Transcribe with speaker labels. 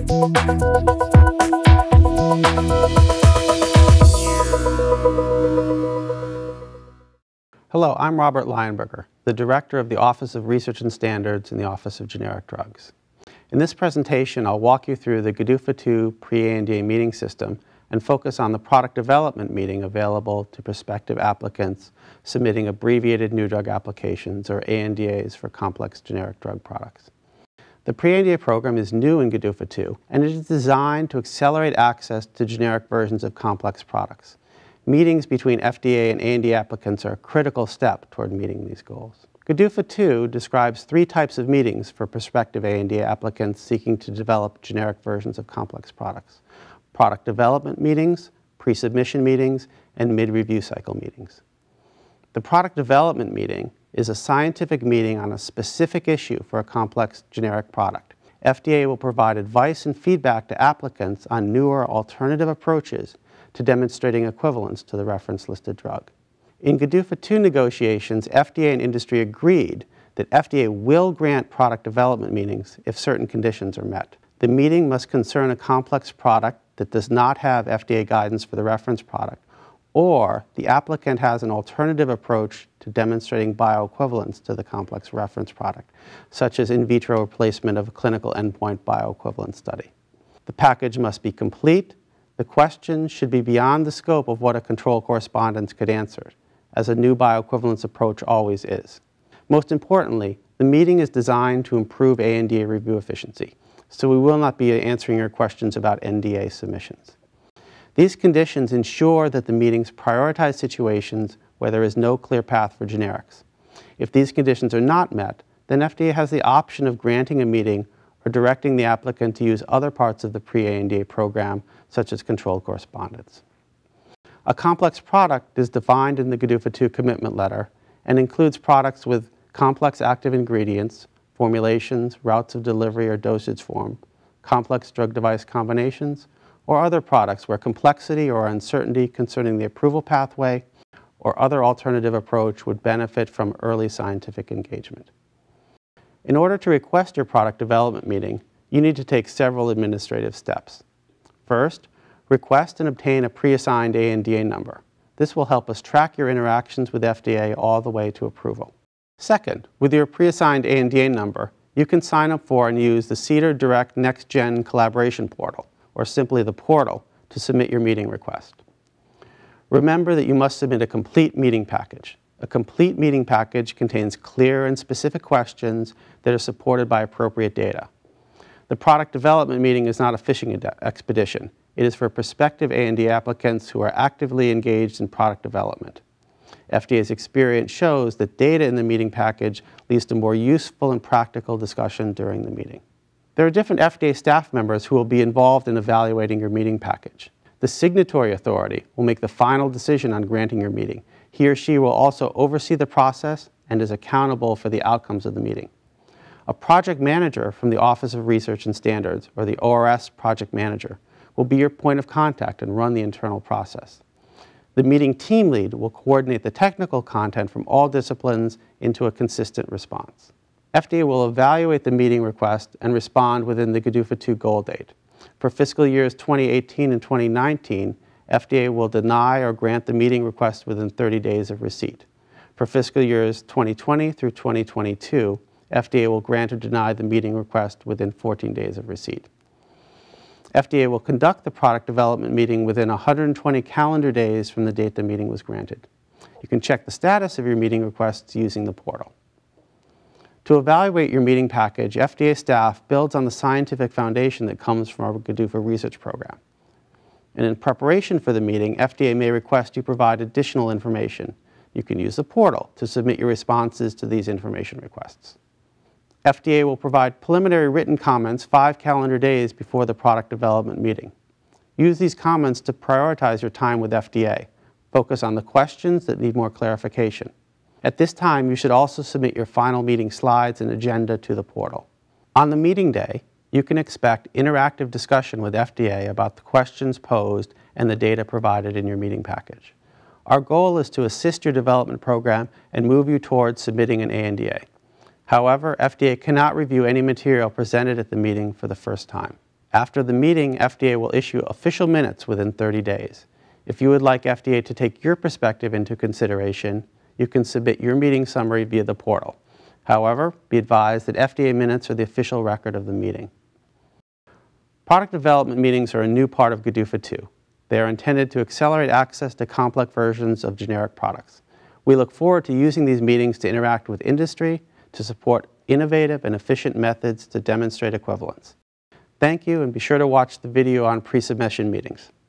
Speaker 1: Hello, I'm Robert Lionberger, the Director of the Office of Research and Standards in the Office of Generic Drugs. In this presentation, I'll walk you through the GDUFA II pre-A.N.D.A. meeting system and focus on the product development meeting available to prospective applicants submitting abbreviated new drug applications, or A.N.D.As, for complex generic drug products. The pre-A.N.D.A. program is new in GDUFA II, and it is designed to accelerate access to generic versions of complex products. Meetings between FDA and A.N.D.A. applicants are a critical step toward meeting these goals. GDUFA II describes 3 types of meetings for prospective A.N.D.A. applicants seeking to develop generic versions of complex products: product development meetings, pre-submission meetings, and mid-review cycle meetings. The product development meeting is a scientific meeting on a specific issue for a complex generic product. FDA will provide advice and feedback to applicants on newer alternative approaches to demonstrating equivalence to the reference-listed drug. In GDUFA II negotiations, FDA and industry agreed that FDA will grant product development meetings if certain conditions are met. The meeting must concern a complex product that does not have FDA guidance for the reference product, or the applicant has an alternative approach to demonstrating bioequivalence to the complex reference product, such as in vitro replacement of a clinical endpoint bioequivalence study. The package must be complete. The questions should be beyond the scope of what a control correspondence could answer, as a new bioequivalence approach always is. Most importantly, the meeting is designed to improve A.N.D.A. review efficiency, so we will not be answering your questions about NDA submissions. These conditions ensure that the meetings prioritize situations where there is no clear path for generics. If these conditions are not met, then FDA has the option of granting a meeting or directing the applicant to use other parts of the pre-A.N.D.A. program, such as controlled correspondence. A complex product is defined in the GDUFA II commitment letter and includes products with complex active ingredients, formulations, routes of delivery or dosage form, complex drug-device combinations, or other products where complexity or uncertainty concerning the approval pathway or other alternative approach would benefit from early scientific engagement. In order to request your product development meeting, you need to take several administrative steps. First, request and obtain a pre-assigned A.N.D.A. number. This will help us track your interactions with FDA all the way to approval. Second, with your pre-assigned A.N.D.A. number, you can sign up for and use the CDER Direct Next Gen Collaboration Portal, or simply the portal, to submit your meeting request. Remember that you must submit a complete meeting package. A complete meeting package contains clear and specific questions that are supported by appropriate data. The product development meeting is not a fishing expedition. It is for prospective A.N.D.A. applicants who are actively engaged in product development. FDA's experience shows that data in the meeting package leads to more useful and practical discussion during the meeting. There are different FDA staff members who will be involved in evaluating your meeting package. The signatory authority will make the final decision on granting your meeting. He or she will also oversee the process and is accountable for the outcomes of the meeting. A project manager from the Office of Research and Standards, or the ORS project manager, will be your point of contact and run the internal process. The meeting team lead will coordinate the technical content from all disciplines into a consistent response. FDA will evaluate the meeting request and respond within the GDUFA II goal date. For fiscal years 2018 and 2019, FDA will deny or grant the meeting request within 30 days of receipt. For fiscal years 2020 through 2022, FDA will grant or deny the meeting request within 14 days of receipt. FDA will conduct the product development meeting within 120 calendar days from the date the meeting was granted. You can check the status of your meeting requests using the portal. To evaluate your meeting package, FDA staff builds on the scientific foundation that comes from our GDUFA research program. And in preparation for the meeting, FDA may request you provide additional information. You can use the portal to submit your responses to these information requests. FDA will provide preliminary written comments 5 calendar days before the product development meeting. Use these comments to prioritize your time with FDA. Focus on the questions that need more clarification. At this time, you should also submit your final meeting slides and agenda to the portal. On the meeting day, you can expect interactive discussion with FDA about the questions posed and the data provided in your meeting package. Our goal is to assist your development program and move you towards submitting an A.N.D.A. However, FDA cannot review any material presented at the meeting for the first time. After the meeting, FDA will issue official minutes within 30 days. If you would like FDA to take your perspective into consideration, you can submit your meeting summary via the portal. However, be advised that FDA minutes are the official record of the meeting. Product development meetings are a new part of GDUFA II. They are intended to accelerate access to complex versions of generic products. We look forward to using these meetings to interact with industry, to support innovative and efficient methods to demonstrate equivalence. Thank you, and be sure to watch the video on pre-submission meetings.